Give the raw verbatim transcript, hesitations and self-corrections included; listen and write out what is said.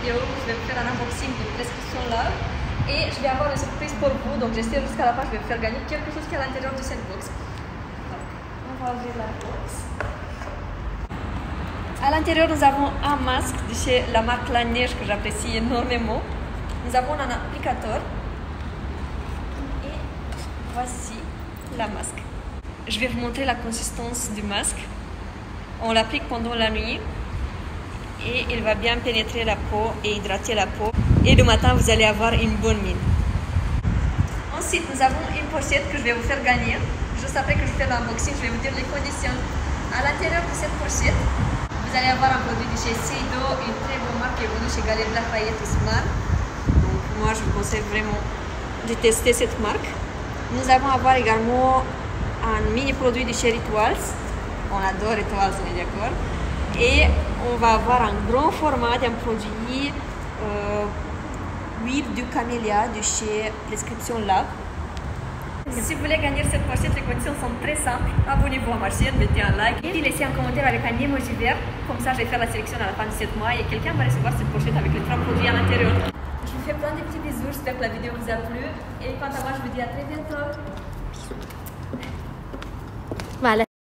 vidéo où je vais vous faire un unboxing de prescription là. Et je vais avoir une surprise pour vous, donc restez jusqu'à la fin, je vais vous faire gagner quelque chose qui est à l'intérieur de cette box. Donc, on va ouvrir la box. À l'intérieur, nous avons un masque de chez la marque La Neige que j'apprécie énormément. Nous avons un applicateur. Et voici la masque. Je vais vous montrer la consistance du masque. On l'applique pendant la nuit et il va bien pénétrer la peau et hydrater la peau. Et le matin, vous allez avoir une bonne mine. Ensuite, nous avons une pochette que je vais vous faire gagner. Juste après que je fais l'unboxing, je vais vous dire les conditions. À l'intérieur de cette pochette, vous allez avoir un produit de chez Seido, une très bonne marque qui est venue chez Galeries Lafayette Haussmann. Donc moi, je vous conseille vraiment de tester cette marque. Nous allons avoir également un mini produit de chez Rituals. On adore Rituals, on est d'accord. Et on va avoir un grand format d'un produit euh, huile du camélia de chez Prescription Lab. Si vous voulez gagner cette pochette, les conditions sont très simples. Abonnez-vous à ma chaîne, mettez un like et laissez un commentaire avec un emoji vert. Comme ça, je vais faire la sélection à la fin de sept mois et quelqu'un va recevoir cette pochette avec les trois produits à l'intérieur. Je vous fais plein de petits bisous, j'espère que la vidéo vous a plu. Et quant à moi, je vous dis à très bientôt. Bisous.